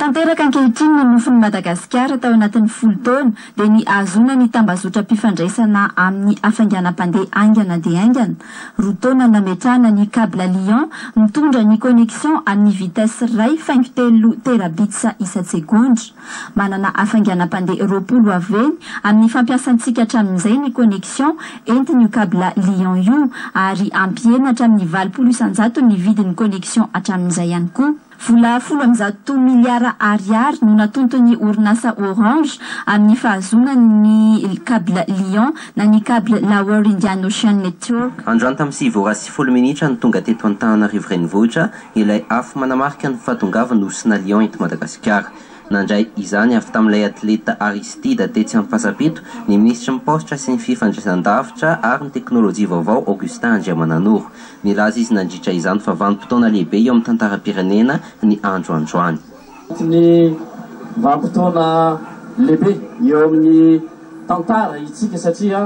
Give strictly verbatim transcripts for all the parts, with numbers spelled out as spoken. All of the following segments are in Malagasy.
tanteraka ankehitriny ny nofon'ny Madagasikara tao anatin'ny folo taona dia ny ahazona ny tambazotra mpifandraisana amin'ny hafainganam-pandeha aingana dia aingana. Roa taona nametrahana ny câble Lyon mitondra ny connexion amin'ny vitesse iray faingo telo terabits isa-tsegonda. Manana hafainganam-pandeha roapolo aveny amin'ny fampiasantsika hatramin'izay ny connexion entiny io câble Lyon io ary ampiena hatramin'ny valopolo isanjato ny vidin'ny connexion hatramin'izay ihany koa. Vola folo ambizato miliara ariary no natontony orinasa Orange amin'ny fahazonany câble Lyon na ny câble Lower Indian Ocean Network. Androany tamin'ny sivy ora sy folo minitra no tonga teto Antananarivo renivohitra ilay afo manamarika ny fahatongavana nosina Lyon eto Madagasikara. Nandray izany avy tamin'ilay atleta Aristide tetsy amin'ny Fasapito ny ministra mipaositra sy ny fifandraisan-davitra ary ny teknôlôjia vaovao Augustin Andriamananoro. Nilaza izy nandritra izany fa vanim-potoana lehibe eo amin'ny tantaram-pirenena ny andro androany. Ny vanim-potoana lehibe eo amin'ny tantara itsika satria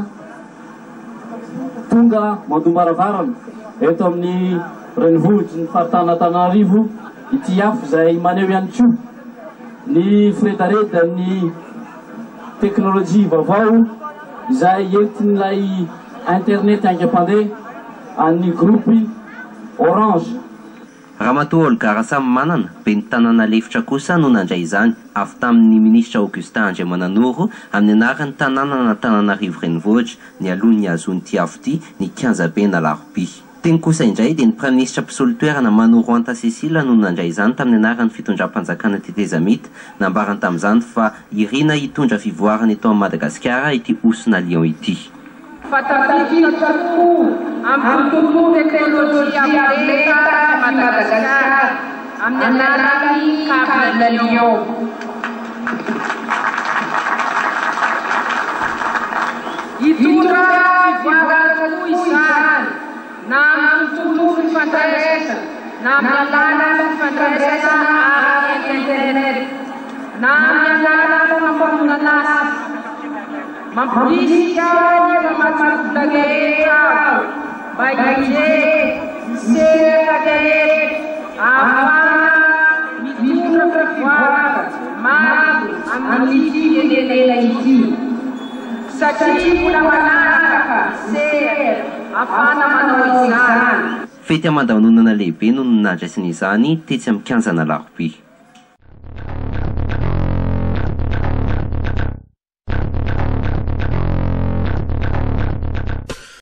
tonga mandomaravarana eto amin'ny renivohitry ny faritany Antananarivo ity afo izay maneho ihany koa ny fredareda ny teknôlôjia vaovao izay entin'ilay internet aingam-pandeha amin'ny groupe Orange. Ramatoa Olga Rasamy Manana be ny tanàna lefitra kosa no nandray izany avy tamin'ny ministra Augustin Andriamananoro amin'ny anaran'ny tanàna n'Antananarivo renivohitra ny alohan'ny azon'ity afo ity ny quinze be n'Alarobia. Teny kosa indray dia ny praministra mpisolo toerana Manoro Anta Cécile no nandray izany tamin'ny anaran'ny fitondram-panjakana Tetezamita nambarany tamin'izany fa irina hitondra fivoarana eto Madagasikara ity osina Lyon ity. Fatapitiny tokoa amin'ny tontolo teknôlôjia ameleta Madagasikara amin'ny alalan'ny câble Lyon. Hitondra fivoarana koa izany na amin'ny tontolo fifandraisana na amin'ny alalan'ny fifandraisana ary internet na amin'ny alalan'ny famonana mampirisika ny mahatsakolagetra mba hijery iserakarery ahafana mitondra fivoarana maro amin'ity lehilehilehibe ity satria mbola manaraka sery ahafana manao izany. Fety aman-danonana lehibe no nandraisana izany tetsy amin'ny quinze n'Alarobia.